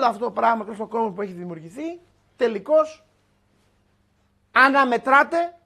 όλο αυτό το πράγμα και όλο το κόμμα που έχει δημιουργηθεί, τελικώς αναμετράται.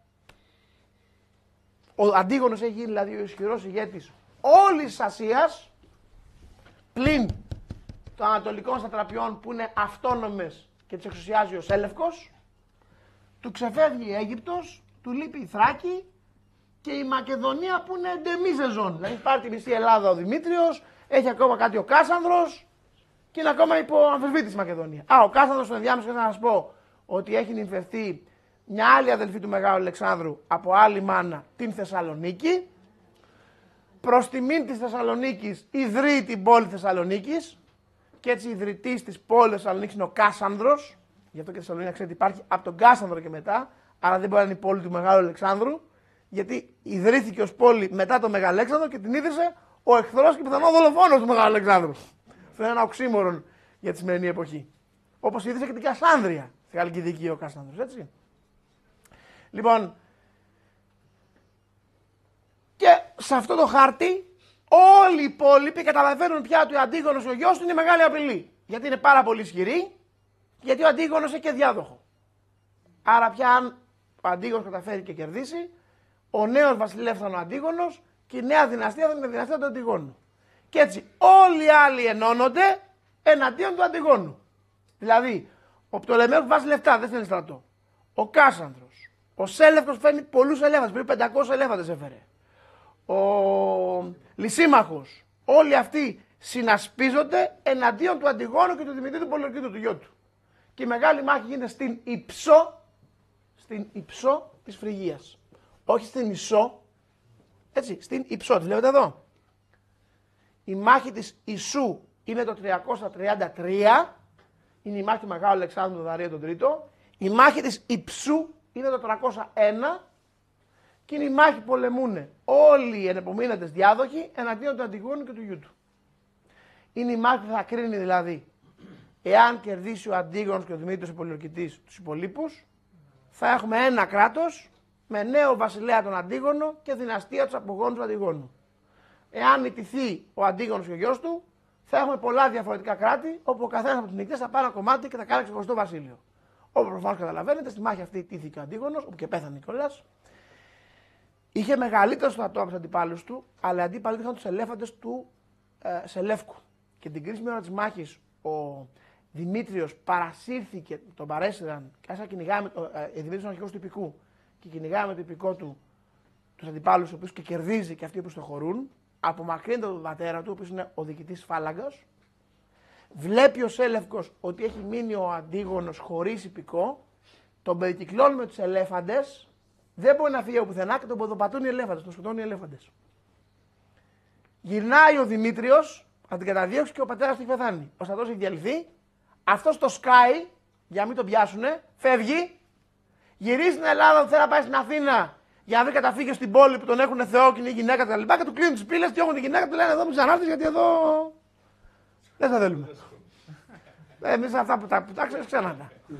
Ο Αντίγονος έχει γίνει δηλαδή ο ισχυρός ηγέτης όλης της Ασίας, πλην των ανατολικών στρατραπιών που είναι αυτόνομες και τις εξουσιάζει ο Σέλευκος. Του ξεφεύγει η Αίγυπτος, του λείπει η Θράκη και η Μακεδονία που είναι ντεμίζεζον. Δηλαδή πάρει τη μισή Ελλάδα ο Δημήτριος, έχει ακόμα κάτι ο Κάσανδρος και είναι ακόμα υπό αμφισβήτηση η Μακεδονία. Ο Κάσανδρος στο ενδιάμεσο να σας πω ότι έχει νυμφευθεί μια άλλη αδελφή του Μεγάλου Αλεξάνδρου από άλλη μάνα, την Θεσσαλονίκη. Προς τιμήν της Θεσσαλονίκης ιδρύει την πόλη Θεσσαλονίκης και έτσι ιδρυτής της πόλης Θεσσαλονίκης είναι ο Κάσανδρος. Γι' αυτό και η Θεσσαλονίκη ξέρετε υπάρχει από τον Κάσανδρο και μετά, άρα δεν μπορεί να είναι η πόλη του Μεγάλου Αλεξάνδρου, γιατί ιδρύθηκε ως πόλη μετά τον Μεγάλο Αλέξανδρο και την ίδρυσε ο εχθρός και πιθανό δολοφόνος του Μεγάλου Αλεξάνδρου. Αυτό είναι ένα οξύμορον για τη σημερινή εποχή. Όπως ίδρυσε και την Κασάνδρεια στη Γαλλική Δίκη ο Κάσανδρος, έτσι. Λοιπόν, και σε αυτό το χάρτη όλοι οι υπόλοιποι καταλαβαίνουν πια ότι ο Αντίγονος ο γιος του είναι μεγάλη απειλή. Γιατί είναι πάρα πολύ ισχυρή, γιατί ο Αντίγονος έχει και διάδοχο. Άρα πια αν ο Αντίγονος καταφέρει και κερδίσει, ο νέος βασιλεύς θα είναι ο Αντίγονος και η νέα δυναστεία θα είναι η δυναστεία του Αντιγόνου. Και έτσι όλοι οι άλλοι ενώνονται εναντίον του Αντιγόνου. Δηλαδή, ο Πτολεμαίος βάζει λεφτά, δεν θέλει στρατό. Ο Κάσανδρος. Ο Σέλευκος φέρνει πολλούς ελέφαντες, περίπου 500 ελέφαντες έφερε. Ο Λυσίμαχος. Όλοι αυτοί συνασπίζονται εναντίον του Αντιγόνου και του Δημητρίου του Πολιορκήτου, του γιού του. Και η μεγάλη μάχη γίνεται στην Υψώ της Φρυγίας. Όχι στην Ισό, έτσι, στην Υψώ, τη βλέπετε εδώ. Η μάχη της Ισού είναι το 333, είναι η μάχη του Μεγάλου Αλεξάνδρου του Δαρία τον Τρίτο. Η μάχη της Υψού είναι το 301 και είναι η μάχη που πολεμούν όλοι οι ενεπομείναντες διάδοχοι εναντίον του Αντιγόνου και του γιού του. Είναι η μάχη που θα κρίνει δηλαδή εάν κερδίσει ο Αντίγονος και ο Δημήτριος ο Πολιορκητής τους υπολείπους, θα έχουμε ένα κράτος με νέο βασιλέα τον Αντίγονο και δυναστεία τους απογόνους του Αντιγόνου. Εάν ιτηθεί ο Αντίγονος και ο γιος του, θα έχουμε πολλά διαφορετικά κράτη, όπου ο καθένας από τους νικητές θα πάρει ένα κομμάτι και θα κάνει ξεχωριστό βασίλειο. Όπως προφανώς καταλαβαίνετε, στη μάχη αυτή ιτήθηκε ο Αντίγονος, όπου και πέθανε Νικόλας. Είχε μεγαλύτερο στρατό από τους αντιπάλους του, αλλά οι αντίπαλοι είχαν τους ελέφαντες του Σελεύκου. Και την κρίσιμη ώρα της μάχης, ο Δημήτριος παρασύρθηκε, τον παρέσυραν και άρχισε να κυνηγάμε. Δημήτριος είναι ο αρχηγός του Ιππικού και κυνηγάμε με το Ιππικό του τους αντιπάλους, ο οποίος και κερδίζει και αυτοί που στο χωρούν. Απομακρύνεται τον πατέρα του, ο οποίος είναι ο διοικητής Φάλαγγας. Βλέπει ο Σέλευκος ότι έχει μείνει ο Αντίγονος χωρίς Ιππικό. Τον περικυκλώνει με τους ελέφαντες. Δεν μπορεί να φύγει από πουθενά και τον ποδοπατούν οι ελέφαντες, τον σκοτώνουν οι ελέφαντες. Γυρνάει ο Δημήτριος, θα την καταδίωξει και ο πατέρας του έχει πεθάνει. Ο στρατός έχει διαλυθεί. Αυτός το σκάει για να μην τον πιάσουνε, φεύγει. Γυρίζει στην Ελλάδα, θέλει να πάει στην Αθήνα για να βρει καταφύγιο στην πόλη που τον έχουν Θεό και είναι η γυναίκα κτλ. Και του κλείνουν τις πύλες, διώχνουν τη γυναίκα, του λένε εδώ μην ξανάρθεις γιατί εδώ δεν θα θέλουμε. Εμείς αυτά που τα ξέρεις ξανά.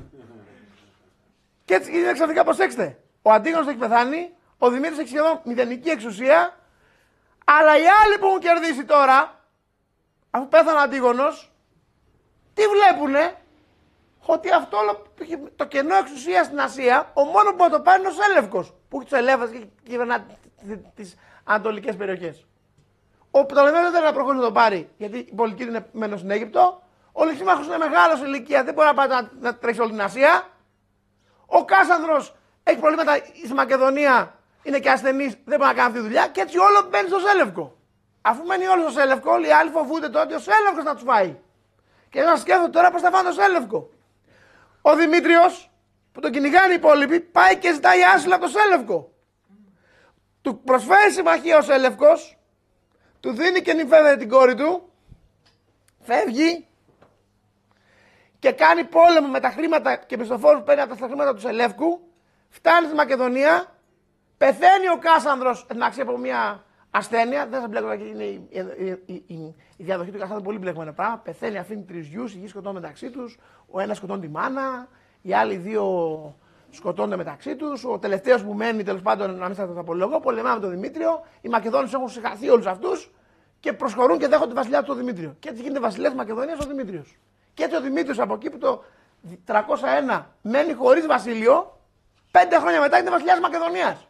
Και έτσι γίνεται ξαφνικά, προσέξτε. Ο Αντίγονος έχει πεθάνει, ο Δημήτρης έχει σχεδόν μηδενική εξουσία, αλλά οι άλλοι που έχουν κερδίσει τώρα, αφού πέθανε ο Αντίγονος, τι βλέπουνε? Ότι αυτό το κενό εξουσία στην Ασία, ο μόνο που θα το πάρει είναι ο Σέλευκος, που έχει τους ελέφαντες και κυβερνά τις ανατολικές περιοχές. Ο Πτολεμαίος δεν θέλει να προχωρήσει να το πάρει, γιατί η πολιτική του είναι μένω στην Αίγυπτο. Ο Λυσίμαχος είναι μεγάλος σε ηλικία, δεν μπορεί να πάει να τρέξει όλη την Ασία. Ο Κάσανδρος έχει προβλήματα στη Μακεδονία, είναι και ασθενής, δεν μπορεί να κάνει αυτή τη δουλειά και έτσι όλο μπαίνει στο Σέλευκο. Αφού μένει όλο στο Σέλευκο, όλοι οι άλλοι φοβούνται τότε ο Σέλευκος να τους φάει. Και να σκέφτονται τώρα πώς θα φάνε το Σέλευκο. Ο Δημήτριος, που τον κυνηγάνε οι υπόλοιποι, πάει και ζητάει άσυλο από το Σέλευκο. Του προσφέρει συμμαχία ο Σέλευκος, του δίνει και νυμφεύεται την κόρη του, φεύγει και κάνει πόλεμο με τα χρήματα και μισθοφόρους που παίρνει από τα χρήματα του Σελεύκου, φτάνει στη Μακεδονία, πεθαίνει ο Κάσανδρος, εντάξει, από μια ασθένεια, δεν σας μπλέκω, είναι η διαδοχή του Κάσανδρου πολύ μπλεκμένα πράγμα. Πεθαίνει, αφήνει 3 γιους, οι γη σκοτώνουν μεταξύ τους. Ο ένας σκοτώνει τη μάνα, οι άλλοι 2 σκοτώνονται μεταξύ τους. Ο τελευταίος που μένει, τέλος πάντων, να μην σας το απολογώ, πολεμά με τον Δημήτριο. Οι Μακεδόνες έχουν συγχαθεί όλους αυτούς και προσχωρούν και δέχονται τη βασιλιά του τον Δημήτριο. Και έτσι γίνεται βασιλεύς Μακεδονίας ο Δημήτριος. Και έτσι ο Δημήτριος από εκεί που το 301 μένει χωρίς βασίλειο, 5 χρόνια μετά είναι βασιλιάς Μακεδονίας.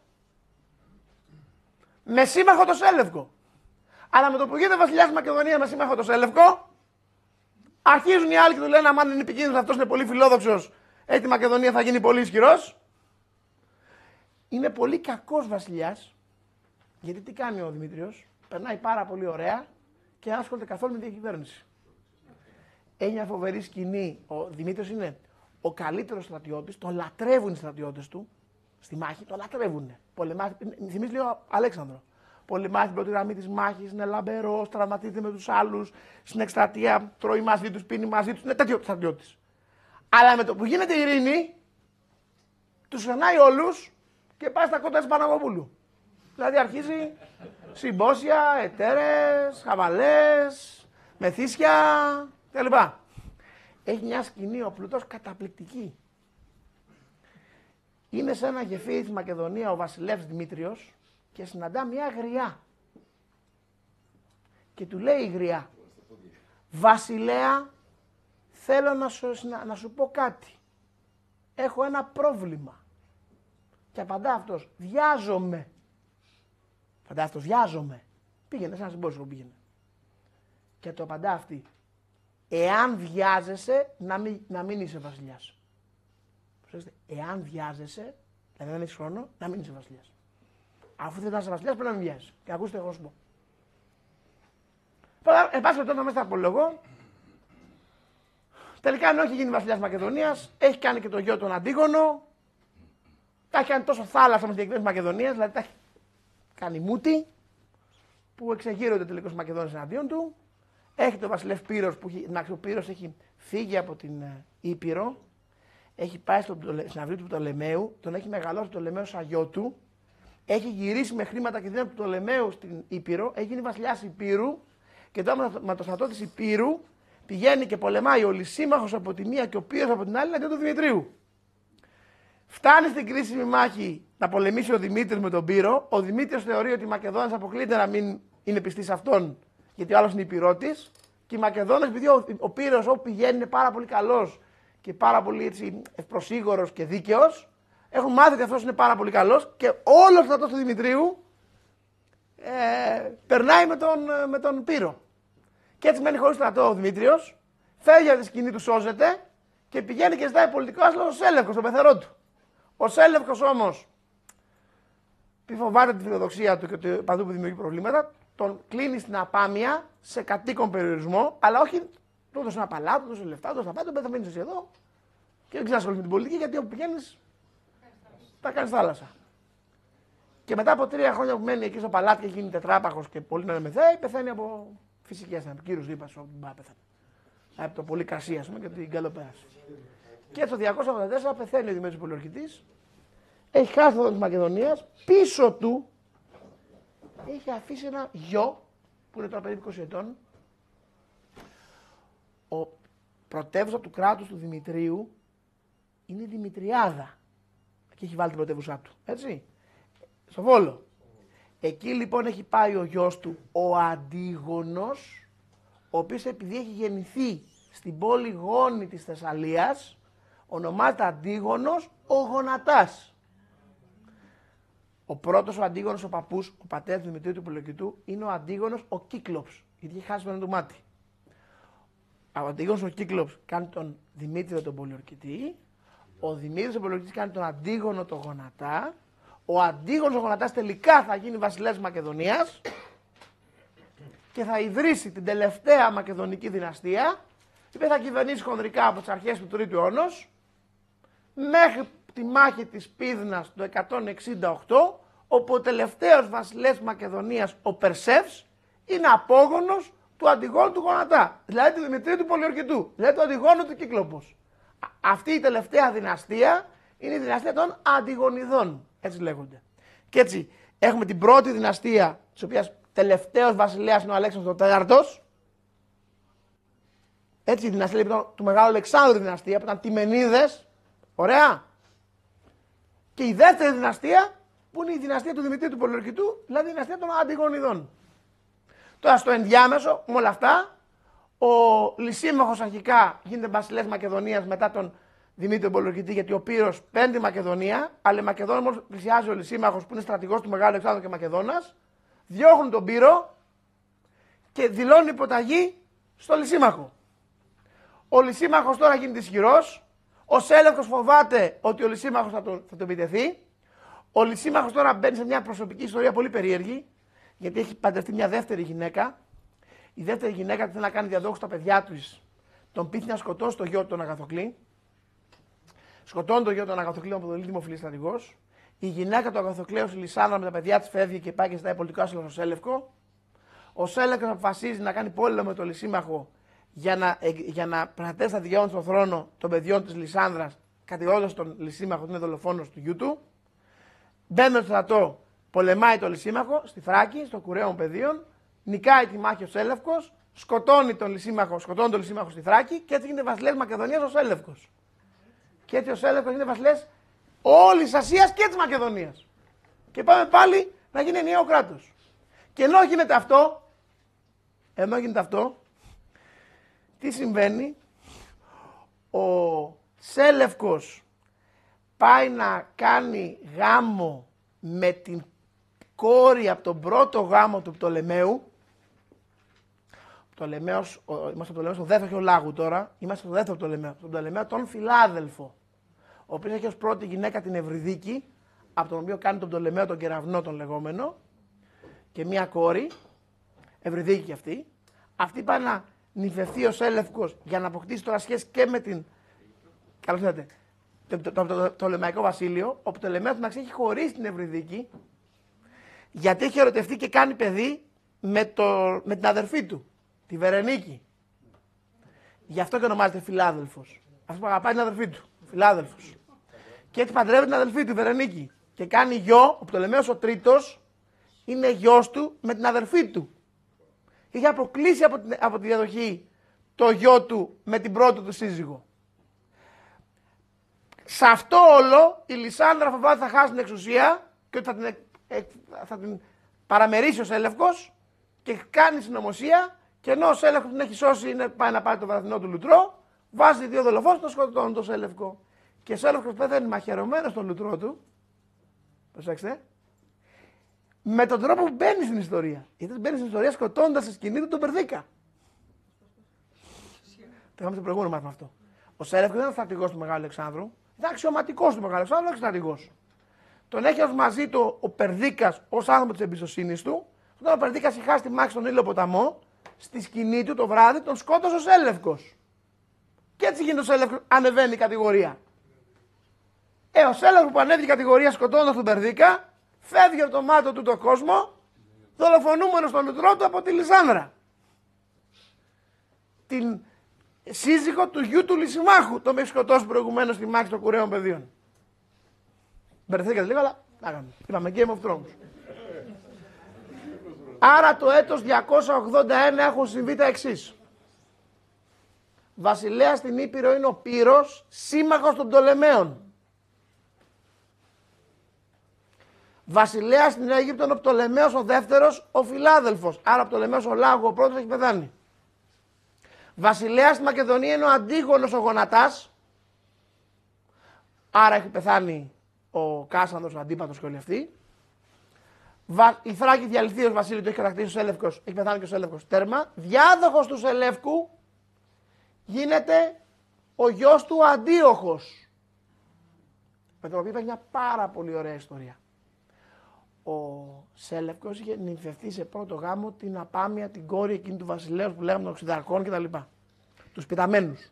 Με σύμμαχο το Σέλευκο. Αλλά με το που γίνεται βασιλιάς Μακεδονίας με σύμμαχο το Σέλευκο, αρχίζουν οι άλλοι και του λένε: αμάν είναι επικίνδυνος, αυτός είναι πολύ φιλόδοξος, έτσι η Μακεδονία θα γίνει πολύ ισχυρός. Είναι πολύ κακός βασιλιάς, γιατί τι κάνει ο Δημήτριος, περνάει πάρα πολύ ωραία και δεν ασχολείται καθόλου με τη διακυβέρνηση. Έχει μια φοβερή σκηνή. Ο Δημήτριος είναι ο καλύτερος στρατιώτης, τον λατρεύουν οι στρατιώτες του στη μάχη, τον λατρεύουν. Θυμίζει λίγο Αλέξανδρο. Πολεμάει στην πρώτη γραμμή της μάχης, είναι λαμπερός, τραυματίζεται με τους άλλους, στην εκστρατεία τρώει μαζί τους, πίνει μαζί τους, είναι τέτοιο στρατιώτης. Αλλά με το που γίνεται η ειρήνη, τους φερνάει όλους και πάει στα κότα της Παναγοπούλου. Δηλαδή αρχίζει συμπόσια, εταίρες, χαβαλές, μεθύσια κλπ. Έχει μια σκηνή ο Πλούτος καταπληκτική. Είναι σε ένα γεφύρι στη Μακεδονία ο βασιλεύς Δημήτριος και συναντά μια γριά. Και του λέει η γριά: Βασιλέα, θέλω να σου πω κάτι. Έχω ένα πρόβλημα. Και απαντά αυτός: βιάζομαι. Απαντά αυτός: βιάζομαι. Πήγαινε σε ένα συμπόσιο, πήγαινε. Και το απαντά αυτή: εάν βιάζεσαι, να μην είσαι βασιλιάς. Προσέξτε, εάν βιάζεσαι, δηλαδή δεν έχεις χρόνο, να μην είσαι βασιλιάς. Αφού δεν είσαι βασιλιάς, πρέπει να μην βιάζεσαι. Και ακούστε, εγώ σου πω. Εν πάση περιπτώσει, μέσα από λόγο, τελικά ενώ έχει γίνει βασιλιάς Μακεδονίας, έχει κάνει και το γιο τον Αντίγονο, τα έχει κάνει τόσο θάλασσα με την εκδήλωση Μακεδονίας, δηλαδή τα έχει κάνει μούτι, που εξεγείρονται τελικώς οι Μακεδόνες εναντίον του. Έχει τον βασιλεύ Πύρος, που ο Πύρος έχει φύγει από την Ήπειρο, έχει πάει στην αυλή του Πτολεμαίου, τον έχει μεγαλώσει ο Πτολεμαίος σαν γιο του, έχει γυρίσει με χρήματα και δύναμη του Πτολεμαίου στην Ήπειρο, έχει γίνει βασιλιάς Υπήρου και τώρα με το στρατό της Υπήρου πηγαίνει και πολεμάει ο Λυσίμαχος από τη μία και ο Πύρος από την άλλη εναντίον του Δημητρίου. Φτάνει στην κρίσιμη μάχη να πολεμήσει ο Δημήτρης με τον Πύρο. Ο Δημήτρης θεωρεί ότι οι Μακεδόνες αποκλείται να μην είναι πιστοί σε αυτόν, γιατί ο άλλος είναι υπηρώτης. Και οι Μακεδόνες, επειδή ο Πύρος όπου πηγαίνει είναι πάρα πολύ καλός και πάρα πολύ έτσι, ευπροσίγωρος και δίκαιος, έχουν μάθει ότι αυτός είναι πάρα πολύ καλός και όλος ο στρατός του Δημητρίου περνάει με τον Πύρο. Και έτσι μένει χωρίς στρατό ο Δημήτριος, φεύγει από τη σκηνή του, σώζεται και πηγαίνει και ζητάει πολιτικό άσυλο στο Σέλευκο, στον πεθερό του. Ο Σέλευκος όμως, που φοβάται τη φιλοδοξία του και το παντού που δημιουργεί προβλήματα, τον κλείνει στην απάμεια σε κατοίκον περιορισμό, αλλά όχι του έδωσε ένα παλάτι, του έδωσε λεφτά, του έδωσε τα πάντα, θα μείνεις εσύ εδώ και δεν ξέρεις με την πολιτική, γιατί όπου πηγαίνεις τα κάνεις θάλασσα. Και μετά από 3 χρόνια που μένει εκεί στο παλάτι και έχει γίνει τετράπαχος και πολύ να μεθάει, πεθαίνει από φυσική ασθένεια. Κύριος Δίπας, ο μπα πεθαίνει. Από το πολύ κρασί, ας πούμε, και την καλοπέραση. Και έτσι το 284 πεθαίνει ο Δημήτρης Πολιορκητής, έχει χάσει το της Μακεδονίας, πίσω του έχει αφήσει ένα γιο που είναι τώρα περίπου 20 ετών. Ο πρωτεύουσα του κράτους του Δημητρίου είναι η Δημητριάδα. Εκεί έχει βάλει την πρωτεύουσά του, έτσι, στο Βόλο. Εκεί λοιπόν έχει πάει ο γιος του, ο Αντίγονος, ο οποίος επειδή έχει γεννηθεί στην πόλη Γόνη της Θεσσαλίας, ονομάζεται Αντίγονος ο Γονατάς. Ο πρώτος ο Αντίγονος ο παππούς, ο πατέρας του Δημητρίου του Πολιορκητού, είναι ο Αντίγονος ο Κύκλοψ, γιατί έχει χάσει το μάτι. Ο Αντίγονος ο Κύκλοψ κάνει τον Δημήτριο τον Πολιορκητή, ο Δημήτρης ο Πολιορκητής κάνει τον Αντίγονο τον Γονατά, ο Αντίγονος ο Γονατάς τελικά θα γίνει βασιλεύς Μακεδονίας και θα ιδρύσει την τελευταία μακεδονική δυναστεία, η οποία θα κυβερνήσει χονδρικά από τις αρχές του 3ου αιώνος μέχρι τη μάχη της Πύδνας το 168, όπου ο τελευταίος βασιλεύς Μακεδονίας, ο Περσεύς, είναι απόγονος του Αντιγόνου του Γονατά, δηλαδή του Δημητρίου του Πολιορκητού, δηλαδή του Αντιγόνου του Κύκλοπος. Αυτή η τελευταία δυναστεία είναι η δυναστεία των Αντιγονιδών, έτσι λέγονται. Και έτσι έχουμε την πρώτη δυναστεία, της οποίας τελευταίος βασιλέας είναι ο Αλέξανδρος IV. Έτσι η δυναστεία λοιπόν, του Μεγάλου Αλεξάνδρου δυναστεία, που ήταν Τιμενίδες, ωραία. Και η δεύτερη δυναστεία, που είναι η δυναστεία του Δημητρίου του Πολιορκητού, δηλαδή η δυναστεία των Αντιγονιδών. Τώρα στο ενδιάμεσο, με όλα αυτά, Ο Λυσίμαχος αρχικά γίνεται βασιλεύς Μακεδονίας μετά τον Δημήτριο Μπολοκητή, γιατί ο Πύρος παίρνει τη Μακεδονία, αλλά η Μακεδόνια μόλις πλησιάζει ο Λυσίμαχος, που είναι στρατηγός του Μεγάλου Αλεξάνδρου και Μακεδόνας, διώχνουν τον Πύρο και δηλώνει υποταγή στο Λυσίμαχο. Ο Λυσίμαχος τώρα γίνεται ισχυρός. Ο Σέλευκος φοβάται ότι ο Λυσίμαχος θα τον επιτεθεί. Ο Λυσίμαχος τώρα μπαίνει σε μια προσωπική ιστορία πολύ περίεργη, γιατί έχει παντρευτεί μια δεύτερη γυναίκα. Η δεύτερη γυναίκα θέλει να κάνει διαδόχους στα παιδιά του. Τον πείθει να σκοτώσει το γιο του τον Αγαθοκλή. Σκοτώνει το γιο του τον Αγαθοκλή, ο πολύ δημοφιλής στρατηγός. Η γυναίκα του Αγαθοκλέου, η Λυσάνδρα, με τα παιδιά της φεύγει και πάει και ζητάει πολιτικό άσυλο στο Σέλευκο. Ο Σέλευκος αποφασίζει να κάνει πόλεμο με τον Λυσίμαχο για να προστατεύσει τα δικαιώματα στον θρόνο των παιδιών της Λυσάνδρας, κατηγορώντας τον Λυσίμαχο ότι είναι δολοφόνος του γιού του. Μπαίνει στο στρατό, πολεμάει τον Λυσίμαχο στη Θράκη, στο κουρέο παιδίων, νικάει τη μάχη ο Σέλευκος, σκοτώνει τον Λυσίμαχο στη Θράκη και έτσι γίνεται βασιλεύς Μακεδονίας ο Σέλευκος. Και έτσι ο Σέλευκος γίνεται βασιλεύς όλης της Ασίας και της Μακεδονίας. Και πάμε πάλι να γίνει ενιαίο κράτος. Και ενώ γίνεται αυτό, τι συμβαίνει? Ο Σέλευκος πάει να κάνει γάμο με την κόρη από τον πρώτο γάμο του Πτολεμαίου. Είμαστε στο Πτολεμαίο στο δεύτερο Λάγου τώρα. Είμαστε στο δεύτερο Πτολεμαίο. Στον Πτολεμαίο τον Φιλάδελφο. Ο οποίος έχει ως πρώτη γυναίκα την Ευρυδίκη, από τον οποίο κάνει τον Πτολεμαίο τον κεραυνό τον λεγόμενο. Και μία κόρη, Ευρυδίκη κι αυτή. Αυτή πάει να νυφευθεί ο Σέλευκος για να αποκτήσει τώρα σχέση και με την. Καλώς ήρθατε. Το Πτολεμαϊκό Βασίλειο. Ο Πτολεμαίος μεταξύ έχει χωρίσει την Ευρυδίκη, γιατί έχει ερωτευτεί και κάνει παιδί με την αδερφή του, τη Βερενίκη. Γι' αυτό και ονομάζεται Φιλάδελφος. Αυτό που αγαπάει την αδερφή του, Φιλάδελφος. Και έτσι παντρεύει την αδερφή του, Βερενίκη. Και κάνει γιο, ο Πτολεμαίος ο τρίτος, είναι γιος του με την αδερφή του. Είχε αποκλείσει από τη διαδοχή το γιο του με την πρώτη του σύζυγο. Σε αυτό όλο η Λυσάνδρα φοβάται ότι θα χάσει την εξουσία και ότι θα την παραμερίσει ο Σέλευκος και κάνει συνωμοσία, και ενώ ο Σέλευκος την έχει σώσει, πάει να πάρει το βραδινό του λουτρό, βάζει δύο δολοφόνους, τον σκοτώνουν τον Σέλευκο. Και ο Σέλευκος πεθαίνει μαχαιρωμένος στον λουτρό του. Προσέξτε. Με τον τρόπο που μπαίνει στην ιστορία. Γιατί μπαίνει στην ιστορία σκοτώνοντας στη σκηνή του τον Περδίκα. Το είχαμε στο προηγούμενο μάθημα αυτό. Ο Σέλευκος δεν ήταν στρατηγός του Μεγάλου Αλεξάνδρου, ήταν αξιωματικός του Μεγάλου Αλεξάνδρου, όχι στρατηγός. Τον έχει ως μαζί του ο Περδίκας ως άνθρωπο της εμπιστοσύνης του. Όταν ο Περδίκας είχε χάσει τη μάχη στον Ήλιο ποταμό, στη σκηνή του το βράδυ τον σκότωσε ο Σέλευκος. Και έτσι γίνεται ο Σέλευκος, ανεβαίνει η κατηγορία. Ο Σέλευκος που ανέβηκε η κατηγορία σκοτώνοντας τον Περδίκα, φεύγει από το μάτο του τον κόσμο, δολοφονούμενος στον λουτρό του από τη Λυσάνδρα. Την σύζυγο του γιου του Λυσιμάχου, τον έχει σκοτώσει προηγουμένως στη μάχη των κουραίων παιδίων. Μπερδευτήκατε λίγο, αλλά να κάνουμε. Είπαμε Game of Thrones. Άρα το έτος 281 έχουν συμβεί τα εξής. Βασιλέας στην Ήπειρο είναι ο Πύρος, σύμμαχος των Πτολεμαίων. Βασιλέας στην Αίγυπτο είναι ο Πτολεμαίος ο δεύτερος, ο Φιλάδελφος. Άρα ο Πτολεμαίος ο Λάγου ο πρώτος έχει πεθάνει. Βασιλέας στη Μακεδονία είναι ο Αντίγονος ο Γονατάς. Άρα έχει πεθάνει ο Κάσανδρος, ο Αντίπατος και όλοι αυτοί. Η Θράκη διαλυθεί ως βασίλειο, το έχει κατακτήσει ο Σέλευκος, έχει πεθάνει και ο Σέλευκος. Τέρμα. Διάδοχος του Σελεύκου γίνεται ο γιος του Αντίοχος. Με τον οποίο υπάρχει μια πάρα πολύ ωραία ιστορία. Ο Σέλευκος είχε νυμφευτεί σε πρώτο γάμο την Απάμια, την κόρη εκείνη του βασιλέως που λέγαμε των Οξυδαρχών κτλ. Τους πιταμένους.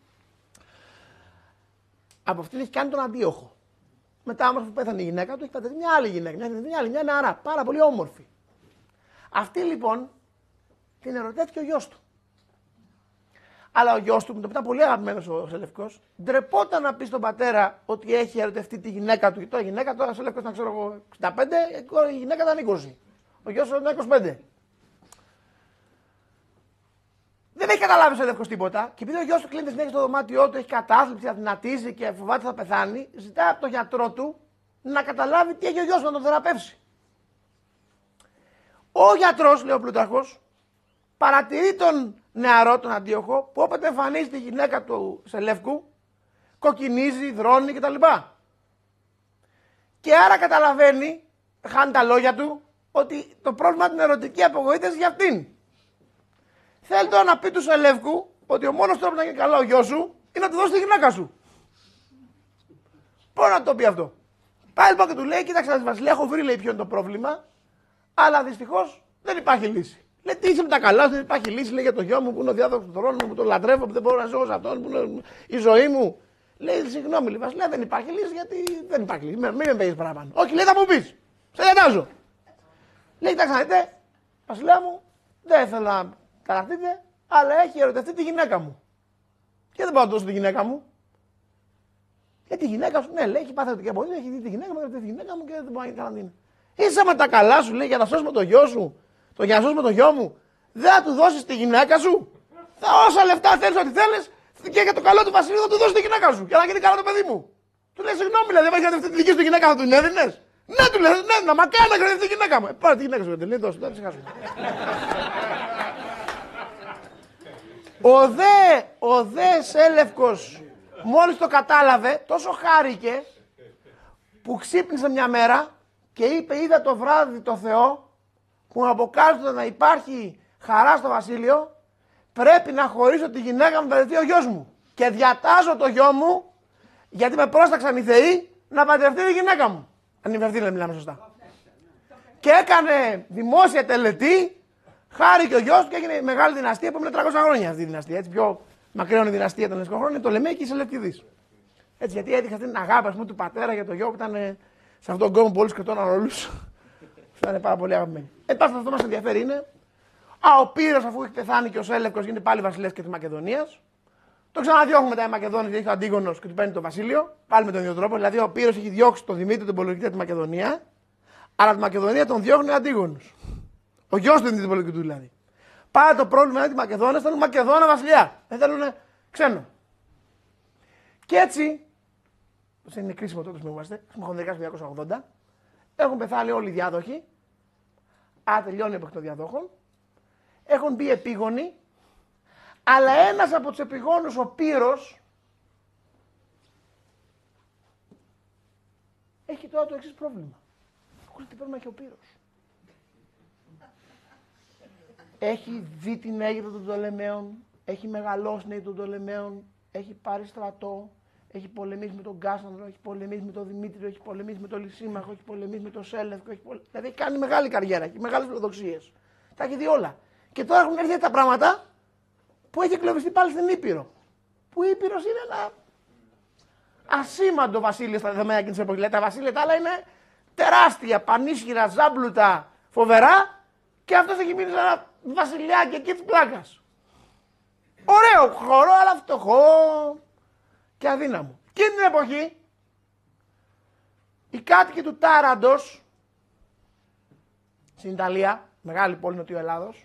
Από αυτήν έχει κάνει τον Αντίοχο. Μετά όμως που πέθανε η γυναίκα του, έχει παντρευτεί μια άλλη γυναίκα, μια νεαρά, πάρα πολύ όμορφη. Αυτή λοιπόν την ερωτεύτηκε ο γιος του. Αλλά ο γιος του, με το που ήταν πολύ αγαπημένος ο Σελευκός, ντρεπόταν να πει στον πατέρα ότι έχει ερωτευτεί τη γυναίκα του. Τώρα η γυναίκα, τώρα ο Σελευκός ήταν, ξέρω εγώ, 65, η γυναίκα ήταν 20. Ο γιος του ήταν 25. Δεν έχει καταλάβει ο Σελευκός τίποτα. Και επειδή ο γιος του κλείνει συνέχεια στο δωμάτιό του, έχει κατάθλιψη, αδυνατίζει και φοβάται θα πεθάνει, ζητάει από τον γιατρό του να καταλάβει τι έχει ο γιος του, να τον θεραπεύσει. Ο γιατρός, λέει ο Πλούταρχος, παρατηρεί τον νεαρό, τον αντίοχο, που όποτε εμφανίζει τη γυναίκα του Σελεύκου, κοκκινίζει, δρώνει κτλ. Και άρα καταλαβαίνει, χάνει τα λόγια του, ότι το πρόβλημα είναι ερωτική απογοήτευση για αυτήν. Θέλει τώρα να πει του Σελεύκου ότι ο μόνος τρόπος να γίνει καλά ο γιος σου είναι να του δώσει τη γυναίκα σου. Πώς να το πει αυτό? Πάει λοιπόν και του λέει: κοίταξε, Βασιλιά, έχω βρει, λέει, ποιο είναι το πρόβλημα, αλλά δυστυχώς δεν υπάρχει λύση. Λέει: τι είσαι με τα καλά σου, δεν υπάρχει λύση, λέει, για το γιο μου που είναι ο διάδοχος του θρόνου μου, που τον λατρεύω, που δεν μπορώ να ζω σε αυτόν, που είναι η ζωή μου. Λέει: συγγνώμη, λέει, Βασιλιά, δεν υπάρχει λύση, γιατί δεν υπάρχει λύση. Μην με παίρνει παραπάνω. Όχι, λέει, θα μου πει. Σε λατάζω. Λέει: κοιτάξτε να δείτε, Βασιλιά μου, δεν θέλω να ταραχτείτε, αλλά έχει ερωτευτεί τη γυναίκα μου. Και δεν πάω να δώσω τη γυναίκα μου. Γιατί η γυναίκα σου, ναι, λέει, έχει πάθει ερωτική απογοήτευση, έχει δει τη γυναίκα μου, έχει δει τη γυναίκα μου και δεν μπορεί να γίνει καραντίνα. Είσαι με τα καλά σου, λέει, για να σώσουμε το γιο σου, για να σώσουμε το γιο μου. Δεν θα του δώσει τη γυναίκα σου. Όσα λεφτά θέλει, ό,τι θέλει, και για το καλό του Βασιλείου θα του δώσει τη γυναίκα σου. Για να γίνει καλά το παιδί μου. Του λέει: συγγνώμη, λέει, δεν έχει γραφτεί τη δική σου τη γυναίκα, θα του την έδινε. Ναι, του λέει: ναι, να μακάρι να γραφτεί τη γυναίκα μου. Πάρε τη γυναίκα σου, δεν λέει, δώσε, δεν ψυχάσου. Ο δε Σέλευκος, μόλις το κατάλαβε, τόσο χάρηκε που ξύπνησε μια μέρα και είπε: είδα το βράδυ το Θεό που μου αποκάλυψε να υπάρχει χαρά στο βασίλειο, πρέπει να χωρίσω τη γυναίκα μου, να παντρευτεί ο γιος μου. Και διατάζω το γιο μου, γιατί με πρόσταξαν οι θεοί, να παντρευτεί τη γυναίκα μου. Αν είναι δεν μιλάμε σωστά. Και έκανε δημόσια τελετή, χάρηκε ο γιος του και έγινε μεγάλη δυναστεία που είναι 300 χρόνια αυτή η δυναστεία. Έτσι, πιο μακραίωνη δυναστεία των ελληνικών χρόνων είναι το Λεμέ και η Σελευκηδής. Έτσι, γιατί έδειξε αυτή την αγάπη, ας πούμε, του πατέρα για το γιο που ήταν σε αυτόν τον κόσμο που όλοι σκοτώναν όλους. Ήταν πάρα πολύ αγαπημένοι. Πάση αυτό μας ενδιαφέρει είναι, ο Πύρος, αφού έχει πεθάνει και ο Σέλευκος γίνεται πάλι βασιλεύς και της Μακεδονίας. Το ξαναδιώχνουν μετά οι Μακεδόνες, γιατί έχει ο Αντίγονος και του παίρνει το βασίλειο. Πάλι με τον ίδιο τρόπο. Δηλαδή ο Πύρος έχει διώξει τον Δημήτρη, τον Πολιορκήτη, τη Μακεδονία, αλλά τη Μακεδονία τον διώχνει ο Αντίγονος. Ο γιος του Δημήτρη, τον Πολιορκήτη δηλαδή. Πάρα το πρόβλημα είναι ότι οι Μακεδόνες θέλουν Μακεδόνα βασιλιά. Δεν θέλουν ξένο. Και έτσι, είναι κρίσιμο τότε που είμαστε, έχουμε χονδρικά στο 280, έχουν πεθάνει όλοι οι διάδοχοι. Τελειώνει η εποχή των διαδόχων. Έχουν μπει επίγονοι. Αλλά ένας από τους επιγόνους, ο Πύρος, έχει τώρα το εξής πρόβλημα. Ακούστε τι πρόβλημα έχει ο Πύρος. Έχει δει την Αίγυπτο των Πτολεμαίων, έχει μεγαλώσει την Αίγυπτο των Πτολεμαίων, έχει πάρει στρατό, έχει πολεμήσει με τον Κάσανδρο, έχει πολεμήσει με τον Δημήτριο, έχει πολεμήσει με τον Λυσίμαχο, έχει πολεμήσει με τον Σέλευκο, δηλαδή έχει κάνει μεγάλη καριέρα, έχει μεγάλες φιλοδοξίες. Τα έχει δει όλα. Και τώρα έχουν έρθει τα πράγματα που έχει εκλογιστεί πάλι στην Ήπειρο. Που η Ήπειρος είναι ένα ασήμαντο βασίλειο στα δεδομένα εκείνης της εποχής. Δηλαδή, τα βασίλεια τα άλλα είναι τεράστια, πανίσχυρα, ζάμπλουτα, φοβερά, και αυτός έχει μείνει σε ένα βασιλιάκι εκεί της πλάκας. Ωραίο χώρο, αλλά φτωχό και αδύναμο. Και την εποχή οι κάτοικοι του Τάραντος στην Ιταλία, μεγάλη πόλη νοτιού Ελλάδος,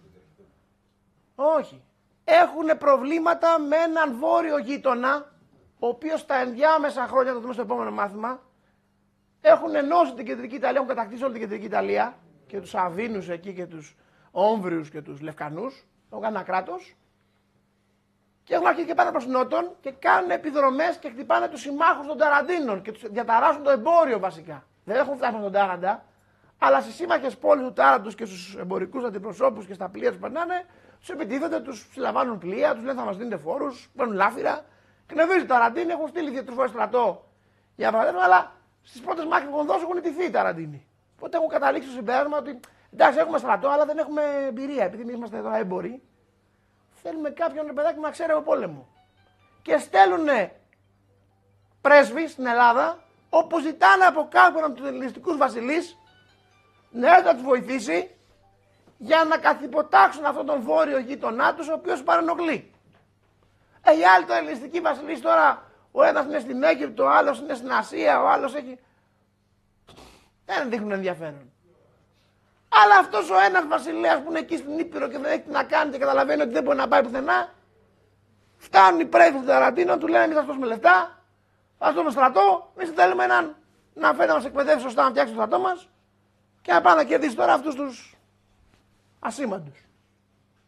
όχι, έχουν προβλήματα με έναν βόρειο γείτονα, ο οποίος στα ενδιάμεσα χρόνια, θα το δούμε στο επόμενο μάθημα, έχουν ενώσει την κεντρική Ιταλία, έχουν κατακτήσει όλη την κεντρική Ιταλία και τους Αβίνους εκεί και τους Όμβριους και τους Λευκανούς, έχουν κάνει ένα κράτος. Και έχουν αρχίσει και πάνε προς νότον και κάνουν επιδρομές και χτυπάνε τους συμμάχους των Ταραντίνων και τους διαταράσσουν το εμπόριο βασικά. Δεν έχουν φτάσει στον Τάραντα, αλλά στις σύμμαχες πόλεις του Τάραντος και στους εμπορικούς αντιπροσώπους και στα πλοία τους περνάνε, τους επιτίθενται, τους συλλαμβάνουν πλοία, τους λένε θα μας δίνετε φόρους, παίρνουν λάφυρα. Κνευίζει οι Ταραντίνοι, έχουν στείλει 2-3 φορές στρατό για να παραδεύουν, αλλά στις πρώτες μάχες που έχουν δώσει έχουν ιτηθεί οι Ταραντίνοι. Οπότε έχουν καταλήξει στο συμπέρασμα ότι εντάξει, έχουμε στρατό, αλλά δεν έχουμε εμπειρία, επειδή εμείς είμαστε τώρα έμποροι. Θέλουμε κάποιον παιδάκι να ξέρει από πόλεμο. Και στέλνουν πρέσβη στην Ελλάδα, όπου ζητάνε από κάποιον από τους ελληνιστικούς βασιλείς να έρθει να τους βοηθήσει για να καθυποτάξουν αυτόν τον βόρειο γείτονά τους, ο οποίος παρενοχλεί. Οι άλλοι το ελληνιστικοί βασιλείς τώρα, ο ένας είναι στην Αίγυπτο, ο άλλος είναι στην Ασία, ο άλλος έχει. Δεν δείχνουν ενδιαφέρον. Αλλά αυτός ο ένας βασιλέας που είναι εκεί στην Ήπειρο και δεν έχει τι να κάνει και καταλαβαίνει ότι δεν μπορεί να πάει πουθενά, φτάνουν οι πρέσβεις του Ταραντίνο, του λένε: εμείς θα σας δώσουμε λεφτά, θα σας δώσουμε στρατό. Εμείς θέλουμε έναν να φέρει να μας εκπαιδεύσει σωστά, να φτιάξει το στρατό μας και να πάει να κερδίσει τώρα αυτούς τους ασήμαντους.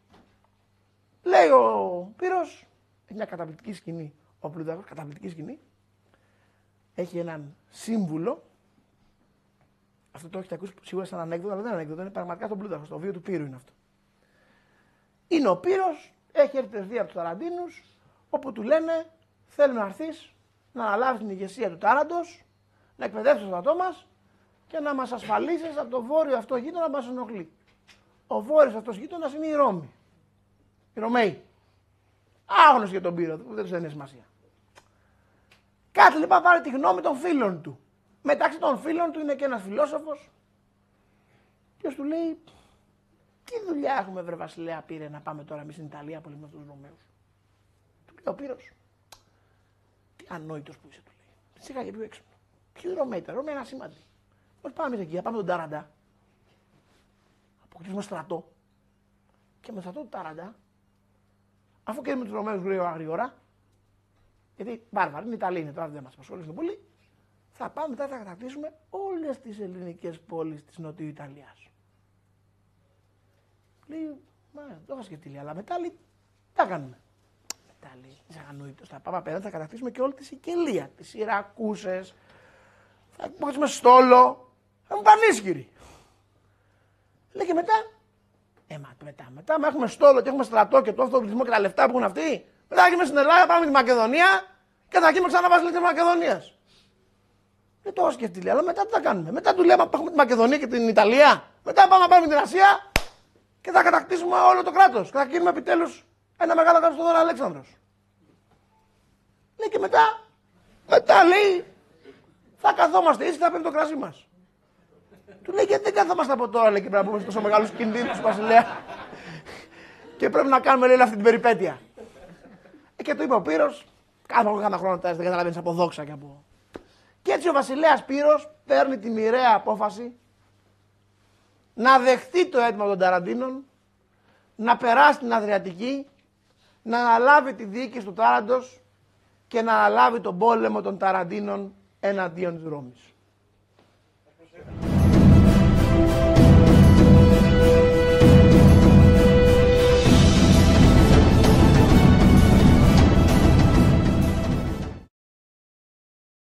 Λέει ο Πύρος, έχει μια καταπληκτική σκηνή. Ο Πλούταρχος, καταπληκτική σκηνή. Έχει έναν σύμβουλο. Αυτό το έχετε ακούσει σίγουρα σαν ανέκδοτο, αλλά δεν είναι ανέκδοτο. Είναι πραγματικά στον Πλούταρχο. Στο βίο του Πύρου είναι αυτό. Είναι ο Πύρος, έχει έρθει από τους Ταραντίνους, όπου του λένε: θέλουμε να έρθεις να αναλάβεις την ηγεσία του Τάραντος, να εκπαιδεύσεις το στρατό μας και να μας ασφαλίσεις από το βόρειο αυτό γείτονα που μας ενοχλεί. Ο βόρειος αυτός γείτονας είναι η Ρώμη. Οι Ρωμαίοι. Άγνωστοι για τον Πύρο, δεν τους έδινε σημασία. Κάτι λοιπόν πάρει τη γνώμη των φίλων του. Μεταξύ των φίλων του είναι και ένας φιλόσοφος, και του λέει: τι δουλειά έχουμε, βρε Βασιλέα Πύρε, να πάμε τώρα εμείς στην Ιταλία πολύ με τους Ρωμαίους. Του λέει ο Πύρος: τι ανόητος που είσαι, του λέει. Σιγά και πιο έξυπνο. Ποιοι Ρωμαίοι, τα Ρωμαίοι είναι ασήμαντοι. Πώς πάμε εμείς εκεί, θα πάμε τον Τάραντα. Αποκτήσουμε στρατό. Και με στρατό του Τάραντα, αφού και με τους Ρωμαίους γρήγορα, γιατί βάρβαροι είναι Ιταλοί, είναι τώρα δεν μας απασχολήσουν πολύ, θα πάμε μετά, θα κατακτήσουμε όλες τις ελληνικές πόλεις της Νοτιού Ιταλίας. Λέει, μα το είχα σκεφτεί, αλλά μετά λέει, τι θα κάνουμε. Μετά λέει, είσαι ανόητος, θα πάμε απέναντι, θα κατακτήσουμε και όλη τη Σικελία, τις Σιρακούσες, θα αποκτήσουμε στόλο, θα μου πανίσχυροι. Λέει και μετά, μετά, μα έχουμε στόλο και έχουμε στρατό και το αυτοπληθυσμό και τα λεφτά που έχουν αυτοί, μετά θα γίνουμε στην Ελλάδα, πάμε στη Μακεδονία και θα γίνουμε ξανά βασιλείς της Μακεδονίας. Δεν το έχω σκεφτεί, λέει, αλλά μετά τι θα κάνουμε. Μετά του λέμε, έχουμε τη Μακεδονία και την Ιταλία, μετά πάμε την Ασία και θα κατακτήσουμε όλο το κράτος. Και θα γίνουμε επιτέλους ένα μεγάλο κράτος στον Αλέξανδρος. Λέει και μετά λέει, θα καθόμαστε ήσυχα, θα παίρνει το κρασί μας. Του λέει, γιατί δεν καθόμαστε από τώρα, λέει, και πρέπει να πούμε τόσο μεγάλους κινδύνους, Βασιλέα. Και πρέπει να κάνουμε, λέει, αυτή την περιπέτεια. Και του είπε ο Πύρος, κάνα χρόνο δεν καταλαβαίνεις από δόξα και από. Και έτσι ο Βασιλέας Πύρος παίρνει τη μοιραία απόφαση να δεχτεί το αίτημα των Ταραντίνων, να περάσει την Αδριατική, να αναλάβει τη διοίκηση του Τάραντος και να αναλάβει τον πόλεμο των Ταραντίνων εναντίον της Ρώμης.